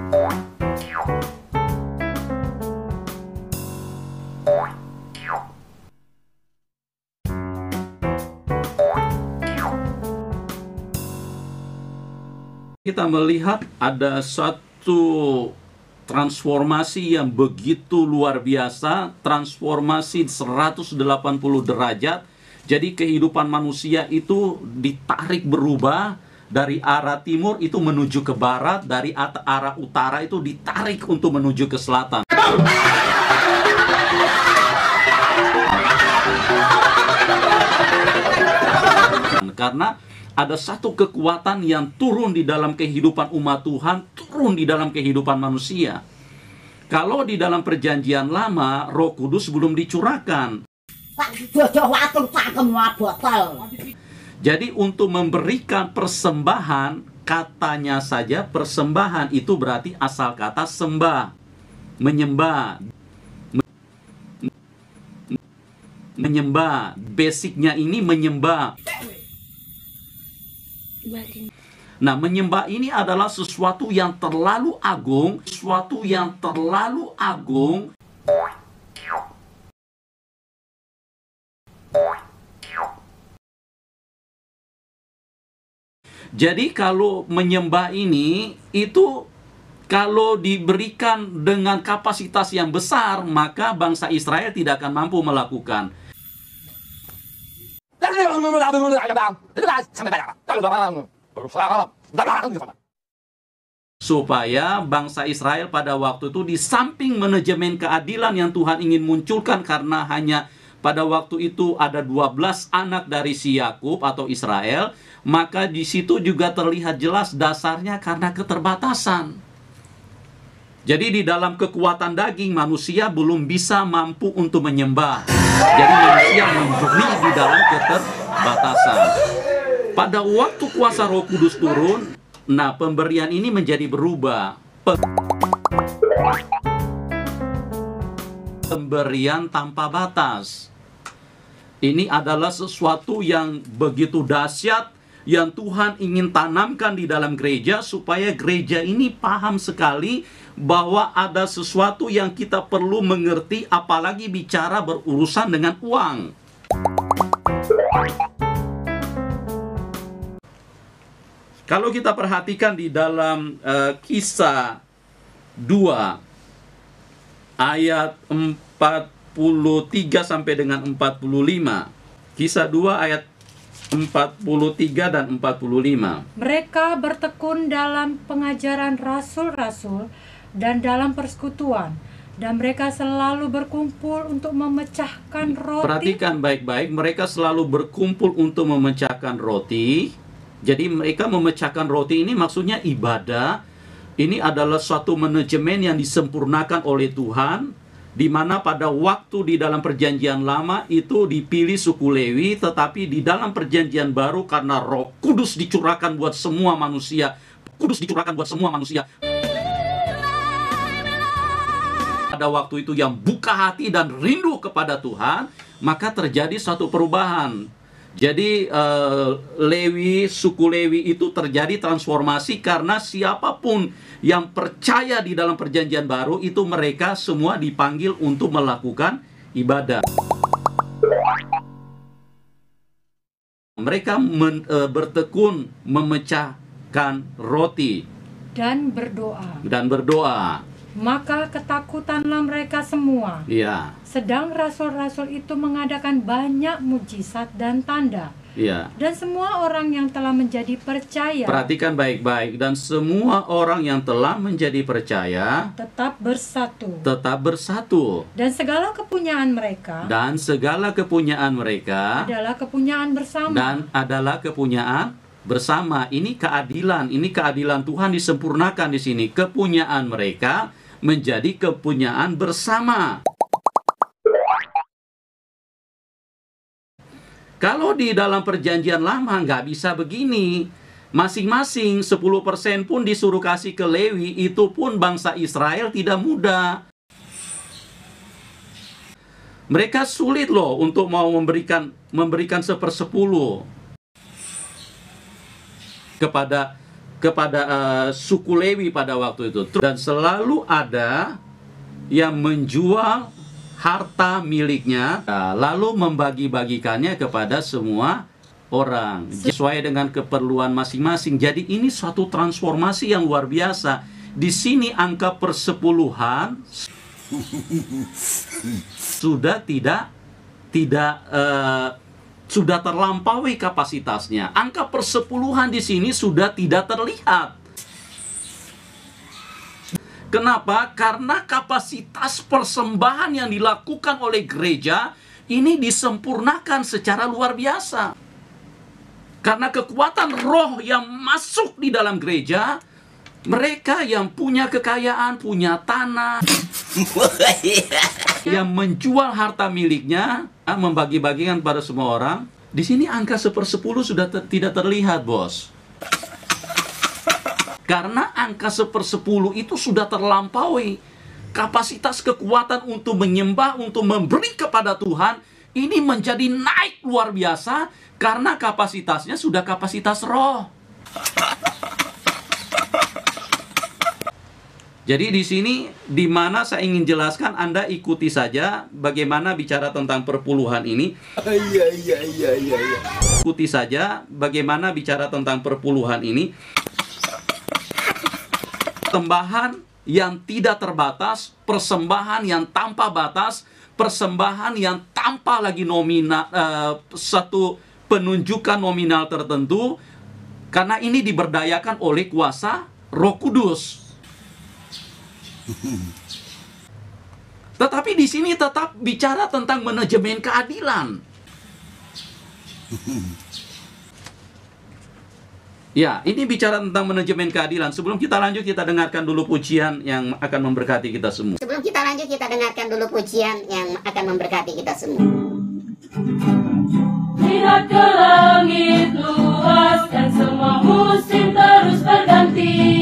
Kita melihat ada satu transformasi yang begitu luar biasa, transformasi 180 derajat. Jadi kehidupan manusia itu ditarik berubah dari arah timur itu menuju ke barat, dari arah utara itu ditarik untuk menuju ke selatan. Karena ada satu kekuatan yang turun di dalam kehidupan umat Tuhan, turun di dalam kehidupan manusia. Kalau di dalam perjanjian lama, Roh Kudus belum dicurahkan. Jadi untuk memberikan persembahan, katanya saja persembahan itu berarti asal kata sembah, menyembah. Menyembah, basicnya ini menyembah. Nah, menyembah ini adalah sesuatu yang terlalu agung, sesuatu yang terlalu agung. Jadi kalau menyembah ini, itu kalau diberikan dengan kapasitas yang besar, maka bangsa Israel tidak akan mampu melakukan. Supaya bangsa Israel pada waktu itu di samping manajemen keadilan yang Tuhan ingin munculkan, karena hanya pada waktu itu ada 12 anak dari si Yakub atau Israel, maka di situ juga terlihat jelas dasarnya karena keterbatasan. Jadi di dalam kekuatan daging manusia belum bisa mampu untuk menyembah. Jadi manusia menjadi di dalam keterbatasan. Pada waktu kuasa Roh Kudus turun, nah pemberian ini menjadi berubah. Pemberian tanpa batas. Ini adalah sesuatu yang begitu dahsyat yang Tuhan ingin tanamkan di dalam gereja, supaya gereja ini paham sekali bahwa ada sesuatu yang kita perlu mengerti, apalagi bicara berurusan dengan uang. Kalau kita perhatikan di dalam Kisah 2 ayat 43 sampai dengan 45. Kisah 2 ayat 43 dan 45. Mereka bertekun dalam pengajaran rasul-rasul dan dalam persekutuan, dan mereka selalu berkumpul untuk memecahkan roti. Perhatikan baik-baik, mereka selalu berkumpul untuk memecahkan roti. Jadi mereka memecahkan roti ini maksudnya ibadah. Ini adalah suatu manajemen yang disempurnakan oleh Tuhan, di mana pada waktu di dalam perjanjian lama itu dipilih suku Lewi, tetapi di dalam perjanjian baru karena Roh Kudus dicurahkan buat semua manusia. Kudus dicurahkan buat semua manusia. Pada waktu itu yang buka hati dan rindu kepada Tuhan, maka terjadi suatu perubahan. Jadi Lewi, suku Lewi itu terjadi transformasi karena siapapun yang percaya di dalam perjanjian baru itu mereka semua dipanggil untuk melakukan ibadah. Mereka bertekun memecahkan roti dan berdoa. Maka ketakutanlah mereka semua. Iya. Sedang rasul-rasul itu mengadakan banyak mujizat dan tanda. Iya. Dan semua orang yang telah menjadi percaya. Perhatikan baik-baik. Dan semua orang yang telah menjadi percaya tetap bersatu. Dan segala kepunyaan mereka. Adalah kepunyaan bersama. Ini keadilan Tuhan disempurnakan di sini. Kepunyaan mereka menjadi kepunyaan bersama. Kalau di dalam perjanjian lama nggak bisa begini. Masing-masing 10% pun disuruh kasih ke Lewi, itu pun bangsa Israel tidak mudah. Mereka sulit loh untuk mau memberikan 1/10 kepada kepada suku Lewi pada waktu itu. Dan selalu ada yang menjual harta miliknya, lalu membagi-bagikannya kepada semua orang sesuai dengan keperluan masing-masing. Jadi ini suatu transformasi yang luar biasa. Di sini angka persepuluhan sudah tidak sudah terlampaui kapasitasnya. Angka persepuluhan di sini sudah tidak terlihat. Kenapa? Karena kapasitas persembahan yang dilakukan oleh gereja ini disempurnakan secara luar biasa. Karena kekuatan roh yang masuk di dalam gereja, mereka yang punya kekayaan, punya tanah, yang menjual harta miliknya, membagi-bagikan pada semua orang. Di sini angka 1/10 sudah tidak terlihat, bos. Karena angka 1/10 itu sudah terlampaui. Kapasitas kekuatan untuk menyembah, untuk memberi kepada Tuhan, ini menjadi naik luar biasa karena kapasitasnya sudah kapasitas roh. Jadi di sini di mana saya ingin jelaskan, Anda ikuti saja bagaimana bicara tentang perpuluhan ini. Ikuti saja bagaimana bicara tentang perpuluhan ini. Persembahan yang tidak terbatas, persembahan yang tanpa batas, persembahan yang tanpa lagi nominal, satu penunjukan nominal tertentu, karena ini diberdayakan oleh kuasa Roh Kudus. Tetapi di sini tetap bicara tentang manajemen keadilan. Ya, ini bicara tentang manajemen keadilan. Sebelum kita lanjut, kita dengarkan dulu pujian yang akan memberkati kita semua. Sebelum kita lanjut, kita dengarkan dulu pujian yang akan memberkati kita semua. Lihat ke langit luas dan semua musim terus berganti.